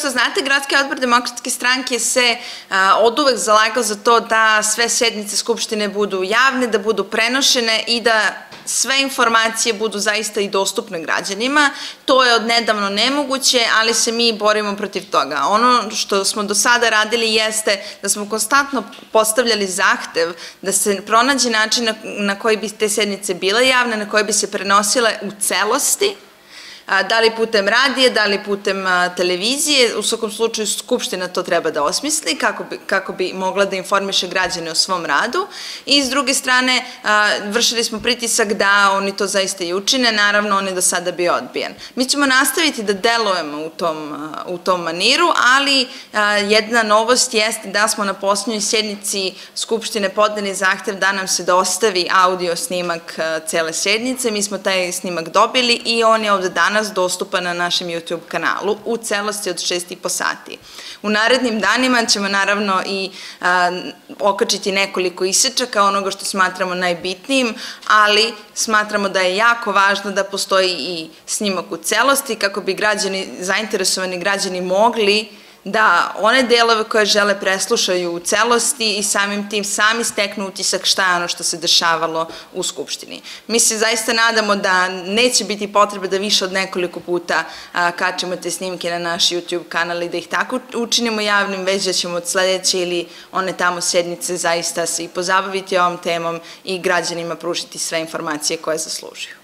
što znate, Gradski odbor Demokratske stranke se oduvek zalagao za to da sve sednice Skupštine budu javne, da budu prenošene i da sve informacije budu zaista i dostupne građanima. To je odnedavno nemoguće, ali se mi borimo protiv toga. Ono što smo do sada radili jeste da smo konstantno postavljali zahtev da se pronađe način na koji bi te sednice bile javne, na koje bi se prenosile u celosti, da li putem radije, da li putem televizije. U svakom slučaju Skupština to treba da osmisli kako bi mogla da informiše građane o svom radu i s druge strane vršili smo pritisak da oni to zaista i učine, naravno on je do sada bio odbijen. Mi ćemo nastaviti da delujemo u tom maniru, ali jedna novost jeste da smo na poslednjoj sednici Skupštine podneli zahtev da nam se dostavi audio snimak cele sednice. Mi smo taj snimak dobili i on je ovde danas dostupan na našem YouTube kanalu u celosti od 6,5 sati. U narednim danima ćemo naravno i okačiti nekoliko isečaka onoga što smatramo najbitnijim, ali smatramo da je jako važno da postoji i snimak u celosti kako bi zainteresovani građani mogli da one delove koje žele preslušaju u celosti i samim tim sami steknu utisak šta je ono što se dešavalo u Skupštini. Mi se zaista nadamo da neće biti potrebe da više od nekoliko puta kačemo te snimke na naš YouTube kanal i da ih tako učinimo javnim, već da ćemo od sledeće ili one tamo sednice zaista se i pozabaviti ovom temom i građanima pružiti sve informacije koje zaslužuju.